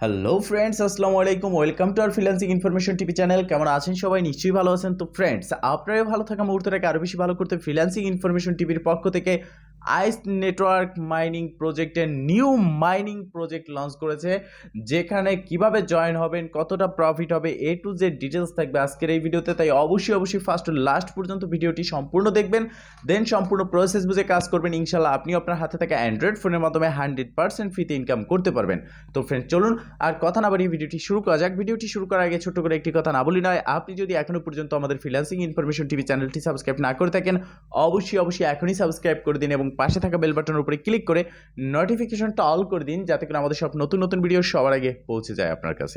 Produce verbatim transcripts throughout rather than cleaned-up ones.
Hello friends, আসসালামু আলাইকুম। Welcome to our freelancing information TV channel. কেমন আছেন সবাই? নিশ্চয়ই ভালো আছেন। তো ফ্রেন্ডস, আপনারা ভালো থাকা মুহূর্তটাকে আরও বেশি ভালো করতে ফ্রিল্যান্সিং ইনফরমেশন টিভির পক্ষ থেকে আইস নেটওয়ার্ক মাইনিং প্রজেক্টের নিউ মাইনিং প্রজেক্ট লঞ্চ করেছে, যেখানে কিভাবে জয়েন হবেন, কতটা প্রফিট হবে, এ টু জেড ডিটেলস থাকবে আজকের এই ভিডিওতে। তাই অবশ্যই অবশ্যই ফার্স্ট টু লাস্ট পর্যন্ত ভিডিওটি সম্পূর্ণ দেখবেন, দেন সম্পূর্ণ প্রসেস বুঝে কাজ করবেন। ইনশাল্লাহ আপনি আপনার হাতে থাকা অ্যান্ড্রয়েড ফোনের মাধ্যমে হান্ড্রেড পার্সেন্ট ফ্রিতে ইনকাম করতে পারবেন। তো ফ্রেন্ড, চলুন আর কথা না বাড়িয়ে ভিডিওটি শুরু করা যাক। ভিডিওটি শুরু করার আগে ছোট্ট করে একটি কথা না বলি নয়, আপনি যদি এখনো পর্যন্ত আমাদের ফ্রিল্যান্সিং ইনফরমেশন টিভি চ্যানেলটি সাবস্ক্রাইব না করে থাকেন, অবশ্যই অবশ্যই এখনই সাবস্ক্রাইব করে দিন এবং পাশে থাকা বেল বাটনের উপরে ক্লিক করে নোটিফিকেশনটা অল করে দিন, যাতে করে আমাদের সব নতুন নতুন ভিডিও সবার আগে পৌঁছে যায় আপনার কাছে।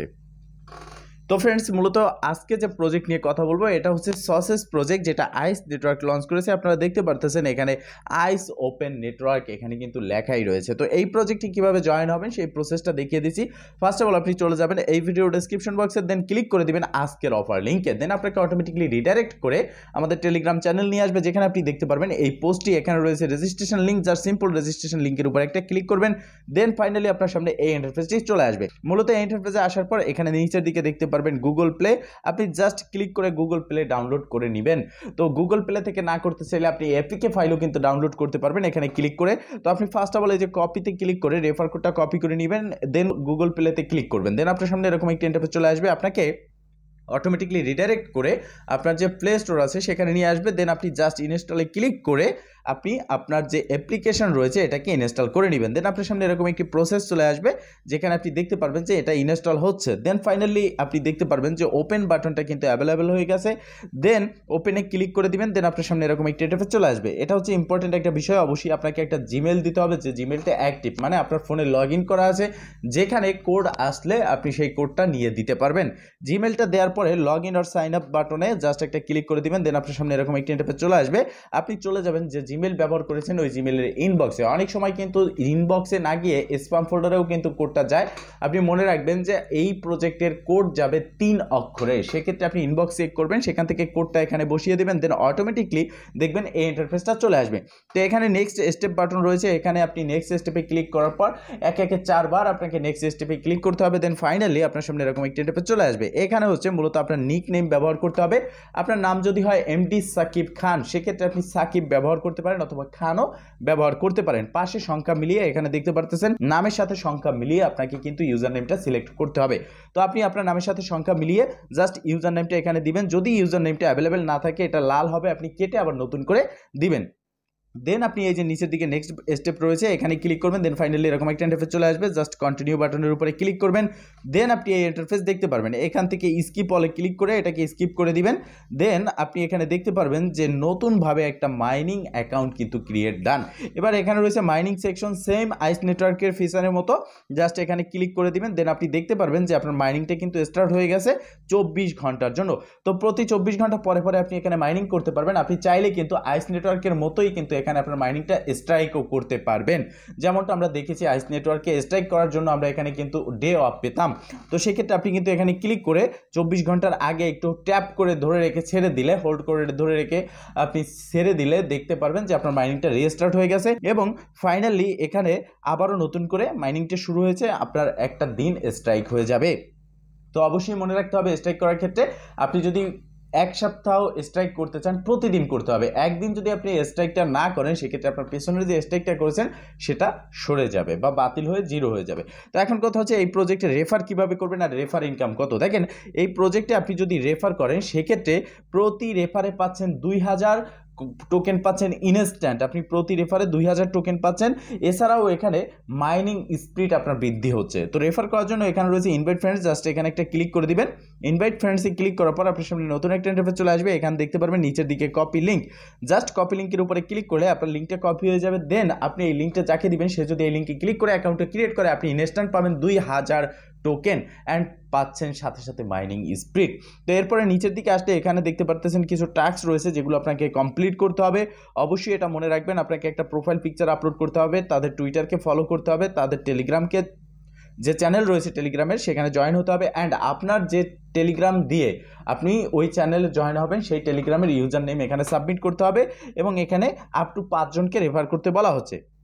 তো ফ্রেন্ডস, মূলত আজকে যে প্রজেক্ট নিয়ে কথা বলবো এটা হচ্ছে সসেস প্রজেক্ট, যেটা আইস নেটওয়ার্ক লঞ্চ করেছে। আপনারা দেখতে পারতেছেন এখানে আইস ওপেন নেটওয়ার্ক এখানে কিন্তু লেখাই রয়েছে। তো এই প্রজেক্টে কিভাবে জয়েন হবেন সেই প্রসেসটা দেখিয়ে দিচ্ছি। ফার্স্ট অফ অল আপনি চলে যাবেন এই ভিডিও ডেসক্রিপশন বক্সে, দেন ক্লিক করে দিবেন আজকের অফার লিঙ্কে, দেন আপনাকে অটোমেটিকলি রিডাইরেক্ট করে আমাদের টেলিগ্রাম চ্যানেল নিয়ে আসবে, যেখানে আপনি দেখতে পারবেন এই পোস্টটি এখানে রয়েছে রেজিস্ট্রেশন লিঙ্ক। যার সিম্পল রেজিস্ট্রেশন লিঙ্কের উপর একটা ক্লিক করবেন, দেন ফাইনালি আপনার সামনে এই ইন্টারফেসটি চলে আসবে। মূলত এই ইন্টারফেসে আসার পর এখানে নিচের দিকে দেখতে পারবেন গুগল প্লে। আপনি জাস্ট ক্লিক করে গুগল প্লে ডাউনলোড করে নেবেন। তো গুগল প্লে থেকে না করতে চাইলে আপনি এপিকে ফাইলও কিন্তু ডাউনলোড করতে পারবেন এখানে ক্লিক করে। তো আপনি ফার্স্ট অফ অল এই যে কপিতে ক্লিক করে রেফার কোডটা কপি করে নেবেন, দেন গুগল প্লেতে ক্লিক করবেন, দেন আপনার সামনে এরকম একটি ইন্টারফেস চলে আসবে। আপনাকে অটোমেটিকলি রিডাইরেক্ট করে আপনার যে প্লে স্টোর আছে সেখানে নিয়ে আসবে, দেন আপনি জাস্ট ইনস্টলে ক্লিক করে আপনি আপনার যে অ্যাপ্লিকেশন রয়েছে এটাকে ইনস্টল করে নেবেন। দেন আপনার সামনে এরকম একটি প্রসেস চলে আসবে, যেখানে আপনি দেখতে পারবেন যে এটা ইনস্টল হচ্ছে। দেন ফাইনালি আপনি দেখতে পারবেন যে ওপেন বাটনটা কিন্তু অ্যাভেলেবেল হয়ে গেছে, দেন ওপেনে ক্লিক করে দিবেন, দেন আপনার সামনে এরকম একটি ইন্টারফেস চলে আসবে। এটা হচ্ছে ইম্পর্টেন্ট একটা বিষয়, অবশ্যই আপনাকে একটা জিমেল দিতে হবে, যে জিমেলটা অ্যাক্টিভ, মানে আপনার ফোনে লগ ইন করা আছে, যেখানে কোড আসলে আপনি সেই কোডটা নিয়ে দিতে পারবেন। জিমেলটা দেওয়ার পরে লগ ইন আর সাইন আপ বাটনে জাস্ট একটা ক্লিক করে দিবেন, দেন আপনার সামনে এরকম একটি ইন্টারফেস চলে আসবে। আপনি চলে যাবেন যে জিমেল ব্যবহার করেছেন ওই জিমেলের ইনবক্সে। অনেক সময় কিন্তু ইনবক্সে না গিয়ে স্প্যাম ফোল্ডারেও কিন্তু কোডটা যায়। আপনি মনে রাখবেন যে এই প্রজেক্টের কোড যাবে তিন অক্ষরে, সেক্ষেত্রে আপনি ইনবক্স চেক করবেন, সেখান থেকে কোডটা এখানে বসিয়ে দেবেন, দেন অটোমেটিকলি দেখবেন এই ইন্টারফেসটা চলে আসবে। তো এখানে নেক্সট স্টেপ বাটন রয়েছে, এখানে আপনি নেক্সট স্টেপে ক্লিক করার পর একে একে চারবার আপনাকে নেক্সট স্টেপে ক্লিক করতে হবে, দেন ফাইনালি আপনার সামনে এরকম একটি ইন্টারফেস চলে আসবে। এখানে হচ্ছে মূলত আপনার নিক নেম ব্যবহার করতে হবে। আপনার নাম যদি হয় এমডি সাকিব খান, সেক্ষেত্রে আপনি সাকিব ব্যবহার করতে পারেন অথবা খানও ব্যবহার করতে পারেন। পাশে সংখ্যা মিলিয়ে এখানে দেখতে পারতেছেন নামের সাথে সংখ্যা মিলিয়ে আপনাকে কিন্তু ইউজার নেমটা সিলেক্ট করতে হবে। তো আপনি আপনার নামের সাথে সংখ্যা মিলিয়ে জাস্ট ইউজার নেমটা এখানে দিবেন। যদি ইউজার নেমটা অ্যাভেলেবেল না থাকে এটা লাল হবে, আপনি কেটে আবার নতুন করে দিবেন। দেন আপনি এই যে নিচের দিকে নেক্সট স্টেপ রয়েছে এখানে ক্লিক করবেন, দেন ফাইনালি এরকম একটা ইন্টারফেস চলে আসবে। জাস্ট কন্টিনিউ বাটনের উপরে ক্লিক করবেন, দেন আপনি এই ইন্টারফেস দেখতে পারবেন। এখান থেকে স্কিপ অলে ক্লিক করে এটাকে স্কিপ করে দিবেন, দেন আপনি এখানে দেখতে পারবেন যে নতুনভাবে একটা মাইনিং অ্যাকাউন্ট কিন্তু ক্রিয়েট ডান। এবার এখানে রয়েছে মাইনিং সেকশন, সেম আইস নেটওয়ার্কের ফিচারের মতো, জাস্ট এখানে ক্লিক করে দিবেন, দেন আপনি দেখতে পারবেন যে আপনার মাইনিংটা কিন্তু স্টার্ট হয়ে গেছে চব্বিশ ঘন্টার জন্য। তো প্রতি চব্বিশ ঘন্টা পরে পরে আপনি এখানে মাইনিং করতে পারবেন। আপনি চাইলে কিন্তু আইস নেটওয়ার্কের মতোই কিন্তু এখানে আপনার মাইনিংটা স্ট্রাইকও করতে পারবেন, যেমনটা আমরা দেখেছি আইস নেটওয়ার্কে স্ট্রাইক করার জন্য আমরা এখানে কিন্তু ডে অফ পেতাম। তো সেক্ষেত্রে আপনি কিন্তু এখানে ক্লিক করে চব্বিশ ঘন্টার আগে একটু ট্যাপ করে ধরে রেখে ছেড়ে দিলে, হোল্ড করে ধরে রেখে আপনি ছেড়ে দিলে দেখতে পারবেন যে আপনার মাইনিংটা রিস্টার্ট হয়ে গেছে এবং ফাইনালি এখানে আবারও নতুন করে মাইনিংটা শুরু হয়েছে, আপনার একটা দিন স্ট্রাইক হয়ে যাবে। তো অবশ্যই মনে রাখতে হবে স্ট্রাইক করার ক্ষেত্রে আপনি যদি এক সপ্তাহ স্ট্রাইক করতে চান প্রতিদিন করতে হবে। একদিন যদি আপনি স্ট্রাইকটা না করেন সেক্ষেত্রে আপনার পেছনের যে স্ট্রাইকটা করেছেন সেটা সরে যাবে বা বাতিল হয়ে জিরো হয়ে যাবে। তো এখন কথা হচ্ছে এই প্রজেক্টে রেফার কিভাবে করবেন আর রেফার ইনকাম কত। দেখেন, এই প্রজেক্টে আপনি যদি রেফার করেন সেক্ষেত্রে প্রতি রেফারে পাচ্ছেন দুই হাজার টোকেন পাচ্ছেন ইনস্ট্যান্ট। আপনি প্রতি রেফারে দুই হাজার টোকেন পাচ্ছেন। এছাড়াও এখানে মাইনিং স্পিড আপনার বৃদ্ধি হচ্ছে। তো রেফার করার জন্য এখানে রয়েছে ইনভাইট ফ্রেন্ডস, জাস্ট এখানে একটা ক্লিক করে দিবেন। ইনভাইট ফ্রেন্ডসে ক্লিক করার পর আপনার সামনে নতুন একটা ইন্টারফেস চলে আসবে। এখানে দেখতে পারবেন নিচের দিকে কপি লিঙ্ক, জাস্ট কপি লিঙ্কের উপরে ক্লিক করলে আপনার লিঙ্কটা কপি হয়ে যাবে। দেন আপনি এই লিঙ্কটা যাকে দিবেন সে যদি এই লিঙ্কে ক্লিক করে অ্যাকাউন্টটা ক্রিয়েট করে আপনি ইনস্ট্যান্ট পাবেন দুই হাজার টোকেন অ্যান্ড পাচ্ছেন সাথে সাথে মাইনিং স্পিড। তো এরপরে নিচের দিকে আসলে এখানে দেখতে পারতেছেন কিছু টাস্ক রয়েছে যেগুলো আপনাকে কমপ্লিট করতে হবে। অবশ্যই এটা মনে রাখবেন, আপনাকে একটা প্রোফাইল পিকচার আপলোড করতে হবে, তাদের টুইটারকে ফলো করতে হবে, তাদের টেলিগ্রামকে যে চ্যানেল রয়েছে টেলিগ্রামের সেখানে জয়েন হতে হবে, অ্যান্ড আপনার যে টেলিগ্রাম দিয়ে আপনি ওই চ্যানেলে জয়েন হবেন সেই টেলিগ্রামের ইউজার নেম এখানে সাবমিট করতে হবে এবং এখানে আপ টু পাঁচজনকে রেফার করতে বলা হচ্ছে।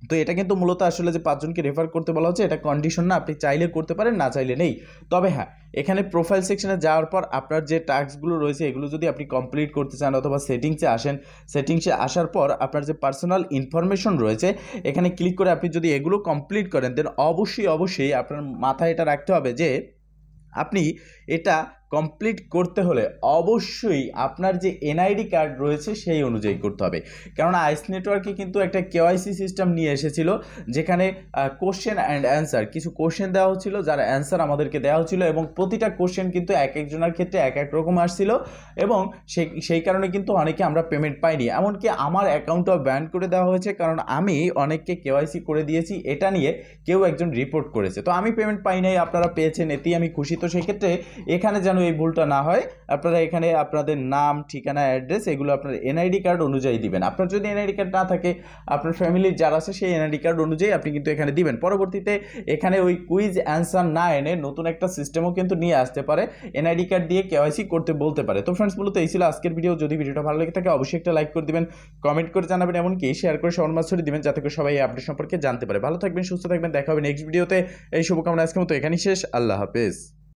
তো এটা কিন্তু মূলত আসলে যে পাঁচজনকে রেফার করতে বলা হচ্ছে এটা কন্ডিশন না, আপনি চাইলে করতে পারেন, না চাইলে নেই। তবে হ্যাঁ, এখানে প্রোফাইল সেকশনে যাওয়ার পর আপনার যে টাস্কগুলো রয়েছে এগুলো যদি আপনি কমপ্লিট করতে চান অথবা সেটিংসে আসেন, সেটিংসে আসার পর আপনার যে পার্সোনাল ইনফরমেশন রয়েছে এখানে ক্লিক করে আপনি যদি এগুলো কমপ্লিট করেন, দেন অবশ্যই অবশ্যই আপনার মাথায় এটা রাখতে হবে যে আপনি এটা কমপ্লিট করতে হলে অবশ্যই আপনার যে এনআইডি কার্ড রয়েছে সেই অনুযায়ী করতে হবে। কারণ আইস নেটওয়ার্কে কিন্তু একটা কেওয়াইসি সিস্টেম নিয়ে এসেছিল, যেখানে কোশ্চেন অ্যান্ড অ্যান্সার, কিছু কোশ্চেন দেওয়া হচ্ছিল যার অ্যান্সার আমাদেরকে দেওয়া হচ্ছিল, এবং প্রতিটা কোশ্চেন কিন্তু এক একজনের ক্ষেত্রে এক এক রকম আসছিল, এবং সেই সেই কারণে কিন্তু অনেকে আমরা পেমেন্ট পাইনি। এমনকি আমার অ্যাকাউন্টটাও ব্যান করে দেওয়া হয়েছে, কারণ আমি অনেককে কেওয়াইসি করে দিয়েছি, এটা নিয়ে কেউ একজন রিপোর্ট করেছে। তো আমি পেমেন্ট পাই নাই, আপনারা পেয়েছেন, এতেই আমি খুশি। তো সেক্ষেত্রে এখানে যেন এই ভুলটা না হয়, আপনারা এখানে আপনাদের নাম, ঠিকানা, অ্যাড্রেস এগুলো আপনার এনআইডি কার্ড অনুযায়ী দিবেন। আপনার যদি এনআইডি কার্ড না থাকে, আপনার ফ্যামিলির যারা আছে সেই এনআইডি কার্ড অনুযায়ী আপনি কিন্তু এখানে দিবেন। পরবর্তীতে এখানে ওই কুইজ অ্যান্সার না এনে নতুন একটা সিস্টেমও কিন্তু নিয়ে আসতে পারে, এনআইডি কার্ড দিয়ে কেওয়াইসি করতে বলতে পারে। তো ফ্রেন্ডস, মূলত এই ছিল আজকের ভিডিও। যদি ভিডিওটা ভালো লেগে থাকে অবশ্যই একটা লাইক করে দিবেন, কমেন্ট করে জানাবেন, এমনকি শেয়ার করে সবার মাঝে ছড়িয়ে দিবেন, যাতে করে সবাই এই আপডেট সম্পর্কে জানতে পারে। ভালো থাকবেন, সুস্থ থাকবেন, দেখা হবে নেক্সট ভিডিওতে। এই শুভকামনা আজকের মতো এখানেই শেষ। আল্লাহ হাফেজ।